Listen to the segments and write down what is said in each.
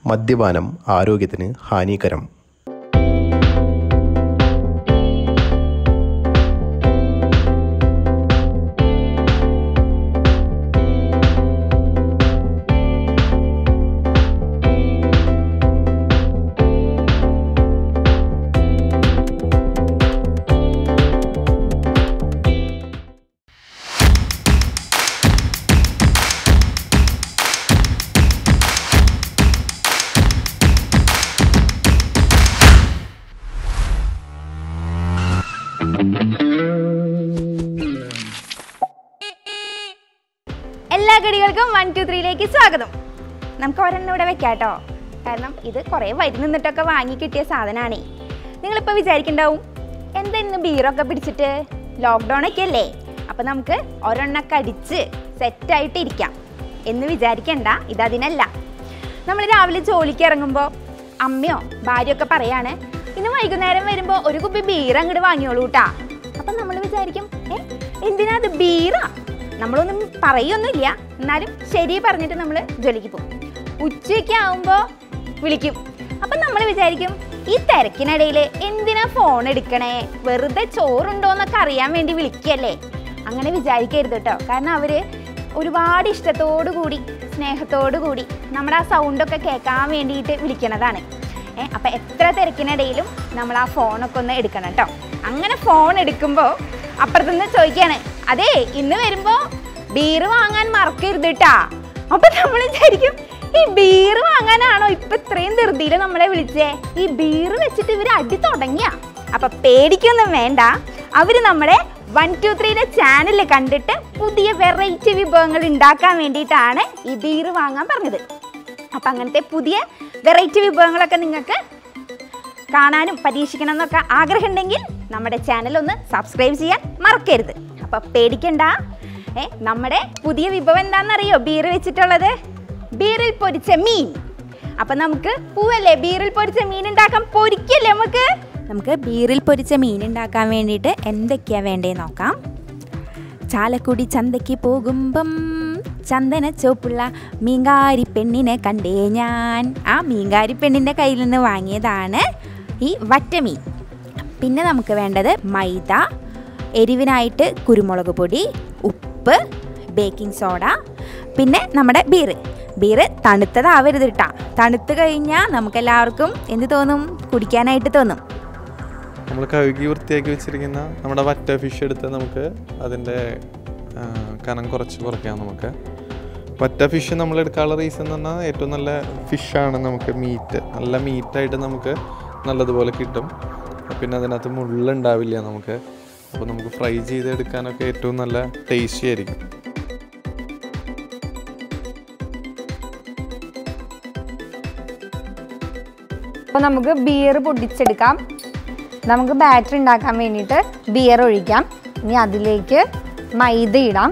മദ്യപാനം ആരോഗ്യത്തിന് ഹാനികരം. എല്ലാ കടികൾക്കും 1 2 3ലേക്ക് സ്വാഗതം. നമുക്ക് ഒരെണ്ണം ഇവിടെ വെക്കാട്ടോ, കാരണം ഇത് കുറേ വരി നിന്നിട്ടൊക്കെ വാങ്ങി കിട്ടിയ സാധനമാണേ. നിങ്ങളിപ്പോൾ വിചാരിക്കണ്ടാവും, എന്താ ഇന്ന് ബീറൊക്കെ പിടിച്ചിട്ട്, ലോക്ക്ഡൗൺ ഒക്കെ അല്ലേ, അപ്പം നമുക്ക് ഒരെണ്ണൊക്കെ അടിച്ച് സെറ്റായിട്ട് ഇരിക്കാം എന്ന് വിചാരിക്കണ്ട. ഇതതിനല്ല. നമ്മൾ രാവിലെ ജോലിക്ക് ഇറങ്ങുമ്പോൾ അമ്മയോ ഭാര്യയൊക്കെ പറയാണ്, ഇന്ന് വൈകുന്നേരം വരുമ്പോൾ ഒരു കുപ്പി ബീർ അങ്ങോട്ട് വാങ്ങിയോളൂ കേട്ടാ. അപ്പം നമ്മൾ വിചാരിക്കും, എന്തിനാ അത് ബീറാ? നമ്മളൊന്നും പറയൊന്നുമില്ല, എന്നാലും ശരി പറഞ്ഞിട്ട് നമ്മൾ ജോലിക്ക് പോകും. ഉച്ചയ്ക്ക് ആവുമ്പോൾ വിളിക്കും. അപ്പം നമ്മൾ വിചാരിക്കും, ഈ തിരക്കിനിടയിൽ എന്തിനാ ഫോൺ എടുക്കണേ, വെറുതെ ചോറുണ്ടോ എന്നൊക്കെ അറിയാൻ വേണ്ടി വിളിക്കുകയല്ലേ. അങ്ങനെ വിചാരിക്കരുത് കേട്ടോ, കാരണം അവർ ഒരുപാട് ഇഷ്ടത്തോടു കൂടി സ്നേഹത്തോടു കൂടി നമ്മുടെ ആ സൗണ്ടൊക്കെ കേൾക്കാൻ വേണ്ടിയിട്ട് വിളിക്കണതാണ്. അപ്പം എത്ര തിരക്കിനിടയിലും നമ്മൾ ആ ഫോണൊക്കെ ഒന്ന് എടുക്കണം കേട്ടോ. അങ്ങനെ ഫോൺ എടുക്കുമ്പോൾ അപ്പുറത്തുനിന്ന് ചോദിക്കുകയാണ്, അതേ ഇന്ന് വരുമ്പോൾ ബീറ് വാങ്ങാൻ മറക്കരുത് കേട്ടാ. അപ്പം നമ്മൾ വിചാരിക്കും, ഈ ബീറ് വാങ്ങാനാണോ ഇപ്പം ഇത്രയും ധൃതിയിൽ നമ്മളെ വിളിച്ചേ? ഈ ബീറ് വെച്ചിട്ട് ഇവർ അടി തുടങ്ങിയ. അപ്പം പേടിക്കൊന്നും വേണ്ട, അവർ നമ്മുടെ 1 2 3യുടെ ചാനൽ കണ്ടിട്ട് പുതിയ വെറൈറ്റി വിഭവങ്ങൾ ഉണ്ടാക്കാൻ വേണ്ടിയിട്ടാണ് ഈ ബീറ് വാങ്ങാൻ പറഞ്ഞത്. അപ്പം അങ്ങനത്തെ പുതിയ വെറൈറ്റി വിഭവങ്ങളൊക്കെ നിങ്ങൾക്ക് കാണാനും പരീക്ഷിക്കണം എന്നൊക്കെ ആഗ്രഹമുണ്ടെങ്കിൽ നമ്മുടെ ചാനൽ ഒന്ന് സബ്സ്ക്രൈബ് ചെയ്യാൻ മറക്കരുത്. അപ്പം പേടിക്കണ്ട. നമ്മുടെ പുതിയ വിഭവം എന്താണെന്നറിയോ ബീർ വെച്ചിട്ടുള്ളത്? ബീറിൽ പൊരിച്ച മീൻ. അപ്പം നമുക്ക് പൂവല്ലേ, ബീറിൽ പൊരിച്ച മീൻ ഉണ്ടാക്കാം. പൊരിക്കല്ലേ നമുക്ക് ബീറിൽ പൊരിച്ച മീൻ ഉണ്ടാക്കാൻ വേണ്ടിയിട്ട് എന്തൊക്കെയാണ് വേണ്ടതെന്ന് നോക്കാം. ചാലക്കുടി ചന്തയ്ക്ക് പോകുമ്പം ചന്ദന ചോപ്പുള്ള മീൻകാരി പെണ്ണിനെ കണ്ടേ ഞാൻ. ആ മീൻകാരി പെണ്ണിൻ്റെ കയ്യിൽ നിന്ന് വാങ്ങിയതാണ് ഈ വറ്റമീൻ. പിന്നെ നമുക്ക് വേണ്ടത് മൈദ, എരിവിനായിട്ട് കുരുമുളക് പൊടി, ഉപ്പ്, ബേക്കിംഗ് സോഡ, പിന്നെ നമ്മുടെ ബീറ് തണുത്തതാവരുത് കേട്ടോ. തണുത്ത് കഴിഞ്ഞാൽ നമുക്കെല്ലാവർക്കും എന്ത് തോന്നും? കുടിക്കാനായിട്ട് തോന്നും. നമ്മൾ കഴുകി വൃത്തിയാക്കി വെച്ചിരിക്കുന്ന നമ്മുടെ വറ്റ ഫിഷ് എടുത്ത് നമുക്ക് അതിൻ്റെ കനം കുറയ്ക്കാം. നമുക്ക് വറ്റ ഫിഷ് നമ്മൾ എടുക്കാനുള്ള റീസൺ എന്ന് പറഞ്ഞാൽ ഏറ്റവും നല്ല ഫിഷാണ്. നമുക്ക് നല്ല മീറ്റായിട്ട് നമുക്ക് നല്ലതുപോലെ കിട്ടും. പിന്നെ അതിനകത്ത് മുള്ളുണ്ടാവില്ല നമുക്ക്. അപ്പോൾ നമുക്ക് ഫ്രൈ ചെയ്തെടുക്കാനൊക്കെ ഏറ്റവും നല്ല ടേസ്റ്റി ആയിരിക്കും. അപ്പോൾ നമുക്ക് ബീർ പൊടിച്ചെടുക്കാം. നമുക്ക് ബാറ്ററി ഉണ്ടാക്കാൻ വേണ്ടിയിട്ട് ബീർ ഒഴിക്കാം. ഇനി അതിലേക്ക് മൈദ ഇടാം.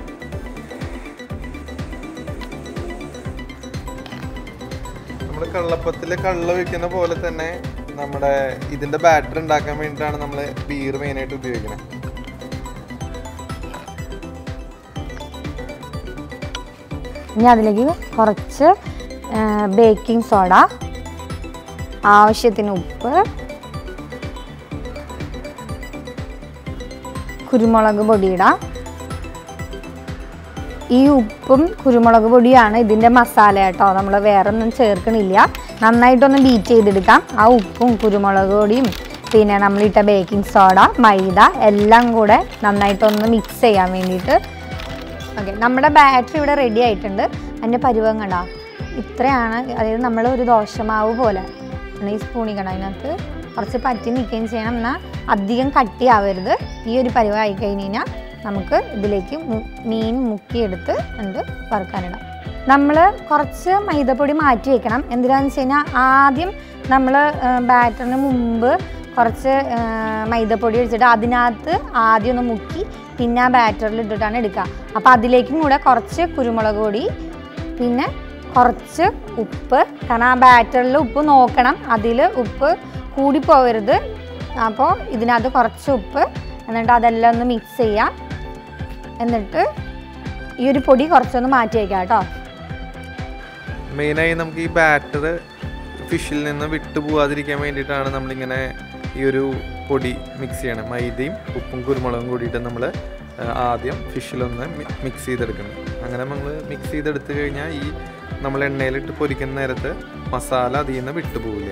നമ്മൾ കള്ളപ്പത്തിൽ കള്ള വയ്ക്കുന്ന പോലെ തന്നെ നമ്മുടെ ഇതിൻ്റെ ബാറ്റർ ഉണ്ടാക്കാൻ വേണ്ടിയിട്ടാണ് നമ്മൾ ബീർ മെയിനായിട്ട് ഉപയോഗിക്കുന്നത്. ഇനി അതിലേക്ക് കുറച്ച് ബേക്കിംഗ് സോഡ, ആവശ്യത്തിന് ഉപ്പ്, കുരുമുളക് പൊടി ഇടാം. ഈ ഉപ്പും കുരുമുളക് പൊടിയാണ് ഇതിൻ്റെ മസാല കേട്ടോ. നമ്മൾ വേറെ ഒന്നും ചേർക്കണില്ല. നന്നായിട്ടൊന്ന് ബീറ്റ് ചെയ്തെടുക്കാം. ആ ഉപ്പും കുരുമുളക് പൊടിയും പിന്നെ നമ്മളിട്ട ബേക്കിംഗ് സോഡ, മൈദ എല്ലാം കൂടെ നന്നായിട്ടൊന്ന് മിക്സ് ചെയ്യാൻ വേണ്ടിയിട്ട്. ഓക്കെ, നമ്മുടെ ബാറ്ററി ഇവിടെ റെഡി ആയിട്ടുണ്ട്. അതിൻ്റെ പരുവം കണ്ടോ, ഇത്രയാണ്. അതായത് നമ്മൾ ഒരു ദോശമാവ് പോലെ ഈ സ്പൂണി കണ്ട അതിനകത്ത് കുറച്ച് പറ്റി നിൽക്കുകയും ചെയ്യണം. എന്നാൽ അധികം കട്ടിയാവരുത്. ഈ ഒരു പരുവമായി കഴിഞ്ഞ് കഴിഞ്ഞാൽ നമുക്ക് ഇതിലേക്ക് മീൻ മുക്കിയെടുത്ത് വറുക്കാനിടാം. നമ്മൾ കുറച്ച് മൈദപ്പൊടി മാറ്റി വയ്ക്കണം. എന്തിനാണെന്ന് വെച്ച് കഴിഞ്ഞാൽ ആദ്യം നമ്മൾ ബാറ്ററിന് മുമ്പ് കുറച്ച് മൈദപ്പൊടി ഒഴിച്ചിട്ട് അതിനകത്ത് ആദ്യം ഒന്ന് മുക്കി പിന്നെ ആ ബാറ്ററിൽ ഇട്ടിട്ടാണ് എടുക്കുക. അപ്പോൾ അതിലേക്കും കൂടെ കുറച്ച് കുരുമുളക് പൊടി, പിന്നെ കുറച്ച് ഉപ്പ്. കാരണം ആ ബാറ്ററിൽ ഉപ്പ് നോക്കണം, അതിൽ ഉപ്പ് കൂടിപ്പോകരുത്. അപ്പോൾ ഇതിനകത്ത് കുറച്ച് ഉപ്പ്, എന്നിട്ട് അതെല്ലാം ഒന്ന് മിക്സ് ചെയ്യാം. എന്നിട്ട് ഈ ഒരു പൊടി കുറച്ചൊന്ന് മാറ്റി വയ്ക്കാം കേട്ടോ. മെയിനായി നമുക്ക് ഈ ബാറ്റർ ഫിഷിൽ നിന്ന് വിട്ടു പോകാതിരിക്കാൻ വേണ്ടിയിട്ടാണ് നമ്മളിങ്ങനെ ഈ ഒരു പൊടി മിക്സ് ചെയ്യണം. മൈദയും ഉപ്പും കുരുമുളകും കൂടിയിട്ട് നമ്മൾ ആദ്യം ഫിഷിലൊന്ന് മിക്സ് ചെയ്തെടുക്കണം. അങ്ങനെ നമ്മൾ മിക്സ് ചെയ്തെടുത്ത് കഴിഞ്ഞാൽ ഈ നമ്മൾ എണ്ണയിലിട്ട് പൊരിക്കുന്ന നേരത്ത് മസാല അതിൽ നിന്ന് വിട്ടുപോകില്ല.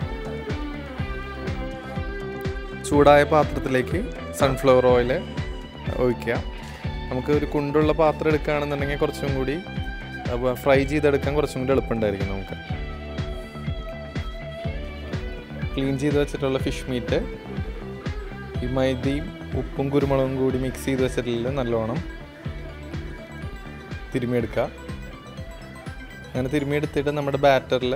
ചൂടായ പാത്രത്തിലേക്ക് സൺഫ്ലവർ ഓയിൽ ഒഴിക്കുക. നമുക്ക് ഒരു കുണ്ടുള്ള പാത്രം എടുക്കുകയാണെന്നുണ്ടെങ്കിൽ കുറച്ചും കൂടി ഫ്രൈ ചെയ്തെടുക്കാൻ കുറച്ചും കൂടി എളുപ്പമുണ്ടായിരിക്കും. നമുക്ക് ക്ലീൻ ചെയ്ത് വെച്ചിട്ടുള്ള ഫിഷ് മീറ്റ് ഈ മൈദയും ഉപ്പും കുരുമുളകും കൂടി മിക്സ് ചെയ്ത് വെച്ചിട്ടുള്ള നല്ലോണം തിരുമ്മിയെടുക്കുക. അങ്ങനെ തിരുമ്മിയെടുത്തിട്ട് നമ്മുടെ ബാറ്ററിൽ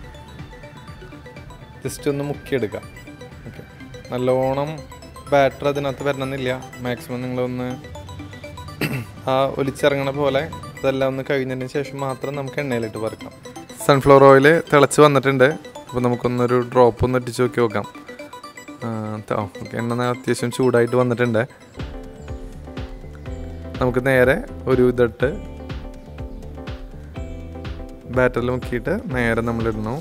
ജസ്റ്റ് ഒന്ന് മുക്കിയെടുക്കുക. ഓക്കെ, നല്ലോണം ബാറ്റർ അതിനകത്ത് വരണമെന്നില്ല. മാക്സിമം നിങ്ങളൊന്ന് ആ ഒലിച്ചിറങ്ങണ പോലെ അതെല്ലാം ഒന്ന് കഴിഞ്ഞതിന് ശേഷം മാത്രം നമുക്ക് എണ്ണയിലിട്ട് വറുക്കാം. സൺഫ്ലവർ ഓയിൽ തിളച്ച് വന്നിട്ടുണ്ട്. അപ്പോൾ നമുക്കൊന്നൊരു ഡ്രോപ്പ് ഒന്ന് ഇട്ടിച്ച് നോക്കാം. ഓക്കെ, എണ്ണ അത്യാവശ്യം ചൂടായിട്ട് വന്നിട്ടുണ്ട്. നമുക്ക് നേരെ ഒരു ഇതിട്ട് ബാറ്ററിൽ മുക്കിയിട്ട് നേരെ നമ്മളിടണു.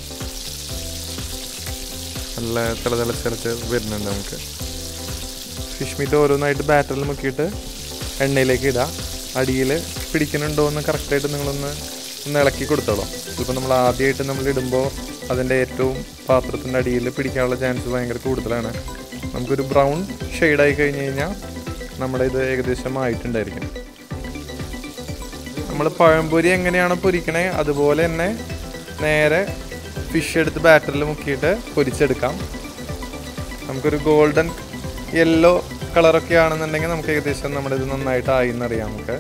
നല്ല തിളച്ച് വരുന്നുണ്ട്. നമുക്ക് ഫിഷ് മീറ്റ് ഓരോന്നായിട്ട് ബാറ്ററിൽ മുക്കിയിട്ട് എണ്ണയിലേക്ക് ഇടാം. അടിയിൽ പിടിക്കുന്നുണ്ടോ എന്ന് കറക്റ്റായിട്ട് നിങ്ങളൊന്ന് ഇളക്കി കൊടുത്തോളാം. ചിലപ്പോൾ നമ്മൾ ആദ്യമായിട്ട് നമ്മൾ ഇടുമ്പോൾ അതിൻ്റെ ഏറ്റവും പാത്രത്തിൻ്റെ അടിയിൽ പിടിക്കാനുള്ള ചാൻസ് ഭയങ്കര കൂടുതലാണ്. നമുക്കൊരു ബ്രൗൺ ഷെയ്ഡായി കഴിഞ്ഞ് കഴിഞ്ഞാൽ നമ്മുടെ ഇത് ഏകദേശം ആയിട്ടുണ്ടായിരിക്കും. നമ്മൾ പഴംപൊരി എങ്ങനെയാണ് പൊരിക്കണേ അതുപോലെ തന്നെ നേരെ ഫിഷ് എടുത്ത് ബാറ്ററിൽ മുക്കിയിട്ട് പൊരിച്ചെടുക്കാം. നമുക്കൊരു ഗോൾഡൻ യെല്ലോ കളറൊക്കെ ആണെന്നുണ്ടെങ്കിൽ നമുക്ക് ഏകദേശം നമ്മുടെ ഇത് നന്നായിട്ട് ആയി എന്നറിയാം. നമുക്ക്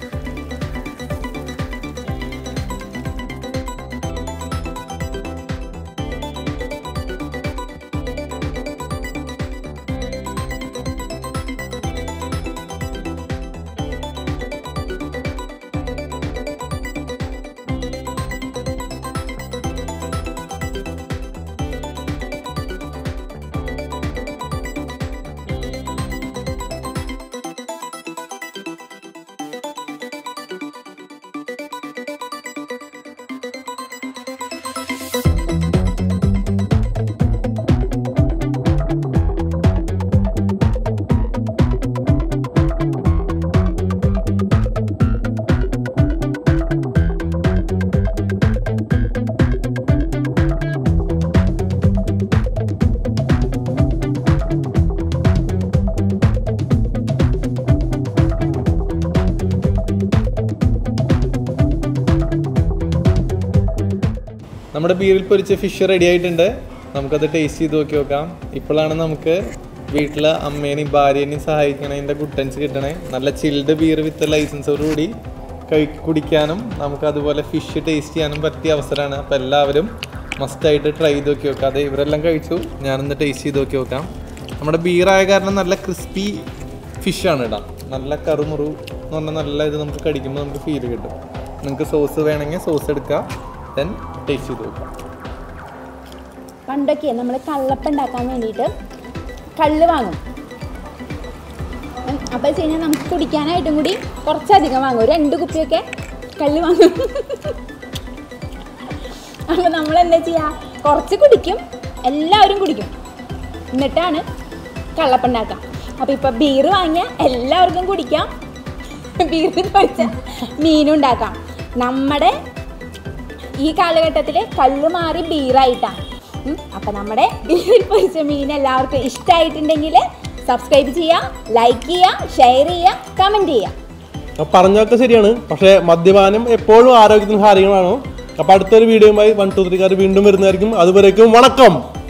നമ്മുടെ ബീറിൽ പൊരിച്ച ഫിഷ് റെഡി ആയിട്ടുണ്ട്. നമുക്കത് ടേസ്റ്റ് ചെയ്ത് നോക്കാം. ഇപ്പോഴാണ് നമുക്ക് വീട്ടിലെ അമ്മേനെയും ഭാര്യേനെയും സഹായിക്കണതിൻ്റെ ഗുട്ടൻസ് കിട്ടണേ. നല്ല ചിൽഡ് ബീർ വിത്ത് ലൈസൻസോടുകൂടി കുടിക്കാനും നമുക്ക് അതുപോലെ ഫിഷ് ടേസ്റ്റ് ചെയ്യാനും പറ്റിയ അവസരമാണ്. അപ്പോൾ എല്ലാവരും മസ്റ്റായിട്ട് ട്രൈ ചെയ്ത് നോക്കാം. അതെ, ഇവരെല്ലാം കഴിച്ചു, ഞാനൊന്ന് ടേസ്റ്റ് ചെയ്ത് നോക്കാം. നമ്മുടെ ബീറായ കാരണം നല്ല ക്രിസ്പി ഫിഷാണ് ഇടാം. നല്ല കറുമുറു എന്ന് പറഞ്ഞാൽ നല്ല ഇത് നമുക്ക് കടിക്കുമ്പോൾ നമുക്ക് ഫീൽ കിട്ടും. നിങ്ങൾക്ക് സോസ് വേണമെങ്കിൽ സോസ് എടുക്കുക, ദെൻ ടേസ്റ്റ് ചെയ്ത് നോക്കാം. പണ്ടൊക്കെ നമ്മൾ കള്ളപ്പം ഉണ്ടാക്കാൻ വേണ്ടിയിട്ട് കള്ള് വാങ്ങും. അപ്പോൾ വെച്ച് കഴിഞ്ഞാൽ നമുക്ക് കുടിക്കാനായിട്ടും കൂടി കുറച്ചധികം വാങ്ങും. 2 കുപ്പിയൊക്കെ കള്ള് വാങ്ങും. അപ്പോൾ നമ്മൾ എന്താ ചെയ്യുക, കുറച്ച് കുടിക്കും, എല്ലാവരും കുടിക്കും, എന്നിട്ടാണ് കള്ളപ്പം ഉണ്ടാക്കാം. അപ്പോൾ ഇപ്പോൾ ബീർ വാങ്ങിയാൽ എല്ലാവർക്കും കുടിക്കാം, ബീർ പൊരിച്ച മീനും ഉണ്ടാക്കാം. നമ്മുടെ ഈ കാലഘട്ടത്തിൽ കള്ള് മാറി ബീറായിട്ടാണ്. അപ്പം നമ്മുടെ ബീർ പൊരിച്ച മീൻ എല്ലാവർക്കും ഇഷ്ടമായിട്ടുണ്ടെങ്കിൽ സബ്സ്ക്രൈബ് ചെയ്യുക, ലൈക്ക് ചെയ്യുക, ഷെയർ ചെയ്യുക, കമൻറ്റ് ചെയ്യുക. പറഞ്ഞൊക്കെ ശരിയാണ്, പക്ഷേ മദ്യപാനം എപ്പോഴും ആരോഗ്യത്തിന് ഹാനികളാണ്. അപ്പോൾ അടുത്തൊരു വീഡിയോയുമായി 1, 2, 3 വീണ്ടും വരുന്നതായിരിക്കും. അതുവരേക്കും വണക്കം.